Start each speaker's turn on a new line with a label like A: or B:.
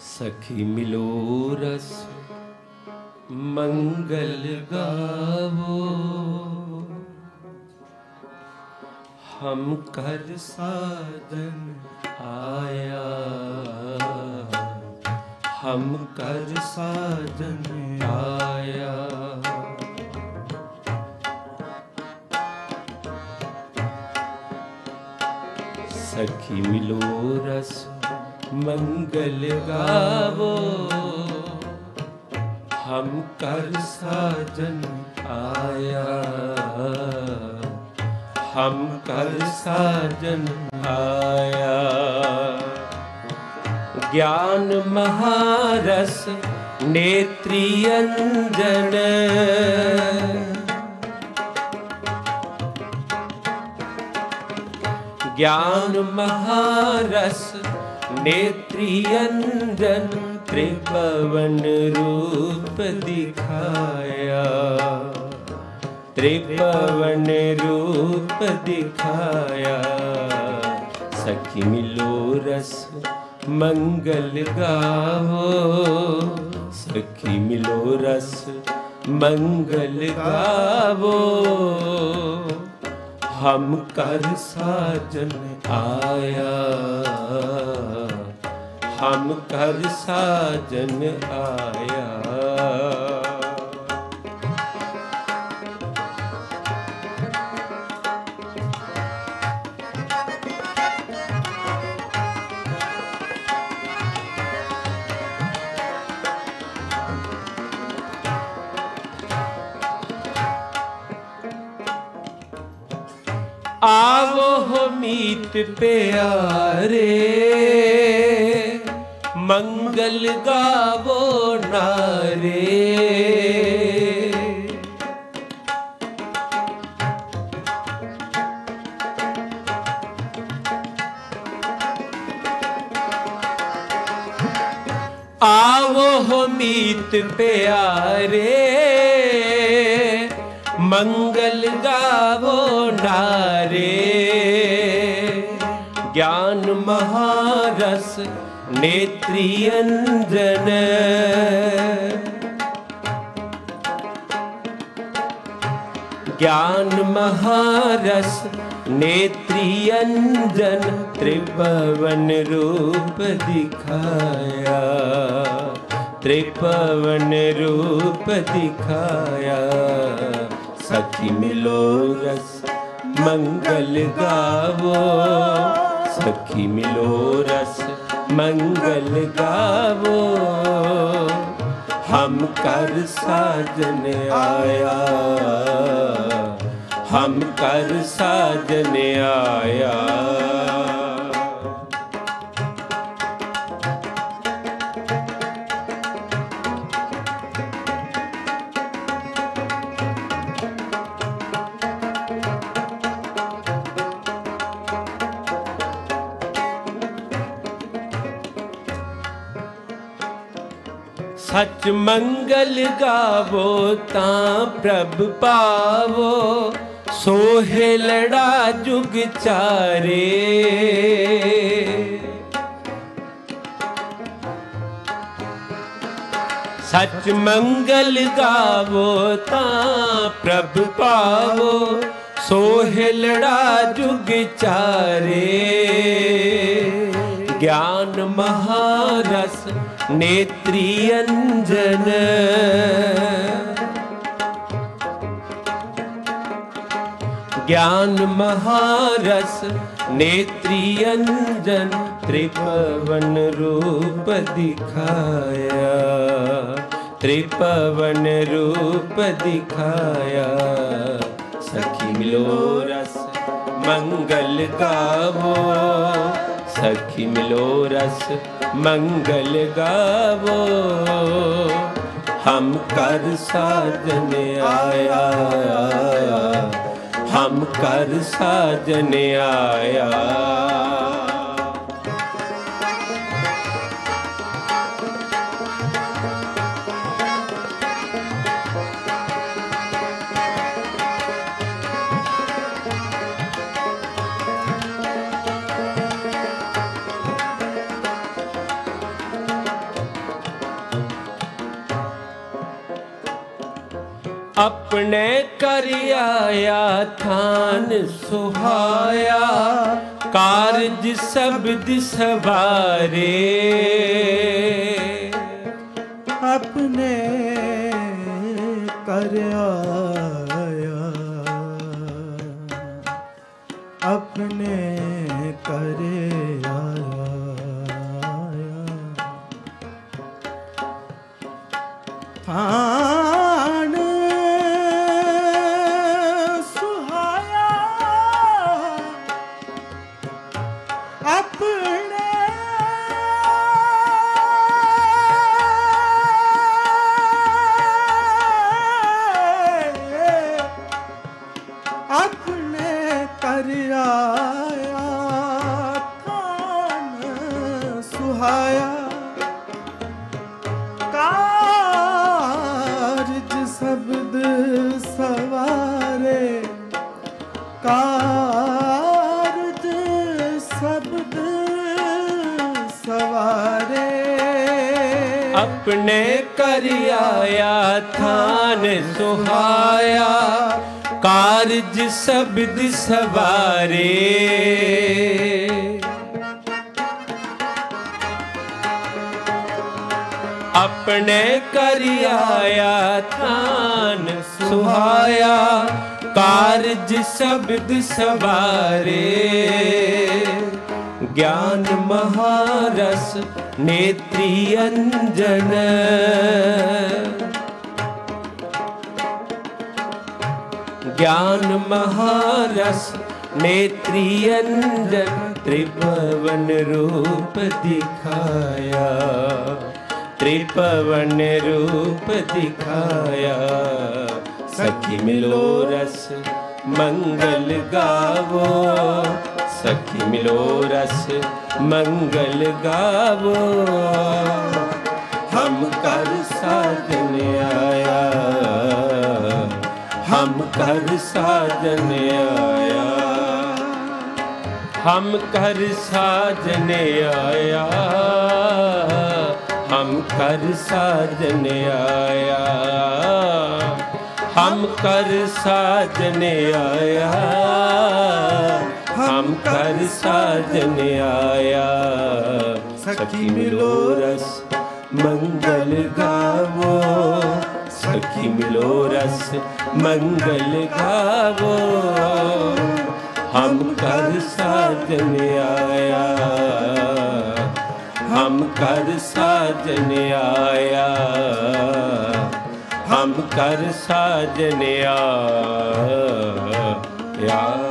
A: सखी मिलो रस मंगल गावो, हम कर साजन आया, हम कर साजन आया। सखी मिलो रस मंगल गावो, हम कर साजन आया, हम कर साजन आया। ज्ञान महारस नेत्री अंजन, ज्ञान महारस नेत्री अंजन, त्रिभुवन रूप दिखाया, त्रिभुवन रूप दिखाया। सखी मिलो रस मंगल गावो, सखी मिलो रस मंगल गावो, हम कर साजन आया, हम कर साजन आया। आवो हो मीत प्यारे, मंगल गावो नारे। आवो हो मीत प्यारे, मंगल गावो नारे। ज्ञान महारस नेत्री अंजन, ज्ञान महारस नेत्री अंजन, त्रिभुवन रूप दिखाया, त्रिभुवन रूप दिखाया। सखी मिलो रस मंगल गावो, सखी मिलो रस मंगल गावो, हम कर साजन आया, हम कर साजन आया। सच मंगल गावो तां प्रभ पावो, सोहे लड़ा जुग चारे। सच मंगल गावो तां प्रभ पावो, सोहे लड़ा जुग चारे। ज्ञान महारस नेत्री अंजन, ज्ञान महारस नेत्री अंजन, त्रिभुवन रूप दिखाया, त्रिभुवन रूप दिखाया। सखी मिलो रस मंगल गावो, सखी मिलो रस मंगल गावो, हम कर साजन आया, हम कर साजन आया। अपने कर आया थान सुहाया, कारज शब्द सवारे।
B: अपने कर आया, अपने कर आया, थान सुहाया, अपने अपने कर आया, थान सुहाया, कारज शब्द सवारे, कारज शब्द सवारे।
A: अपने कर आया थान सुहाया, कारज शब्द सवारे। अपने कर आया थान सुहाया, कारज शब्द सवारे। ज्ञान महारस नेत्री अंजन, ज्ञान महारस नेत्री अंजन, त्रिभुवन रूप दिखाया, त्रिभुवन रूप दिखाया। सखी मिलो रस मंगल गावो, सखी मिलो रस मंगल गावो। हम कर साजन आया, हम कर साजन आया, हम कर साजन आया, हम कर साजन आया, हम कर साजन आया, हम कर साजन आया। सखी मिलो रस मंगल गावो, सखी मिलो रस मंगल गावो। हम कर साजन आया, हम कर साजन आया, हम कर साजन आया।